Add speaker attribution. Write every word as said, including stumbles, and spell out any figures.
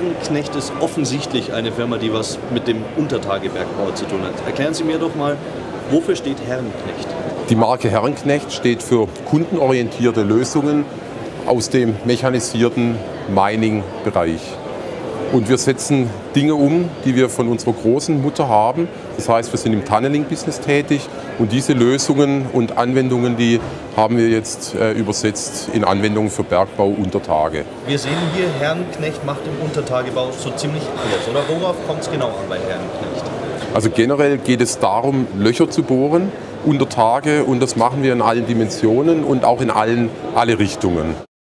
Speaker 1: Herrenknecht ist offensichtlich eine Firma, die was mit dem Untertagebergbau zu tun hat. Erklären Sie mir doch mal, wofür steht Herrenknecht?
Speaker 2: Die Marke Herrenknecht steht für kundenorientierte Lösungen aus dem mechanisierten Mining-Bereich. Und wir setzen Dinge um, die wir von unserer großen Mutter haben. Das heißt, wir sind im Tunneling-Business tätig und diese Lösungen und Anwendungen, die haben wir jetzt äh, übersetzt in Anwendungen für Bergbau unter Tage.
Speaker 1: Wir sehen hier, Herrenknecht macht im Untertagebau so ziemlich alles, oder? Worauf kommt es genau an bei Herrenknecht?
Speaker 2: Also generell geht es darum, Löcher zu bohren unter Tage und das machen wir in allen Dimensionen und auch in allen alle Richtungen.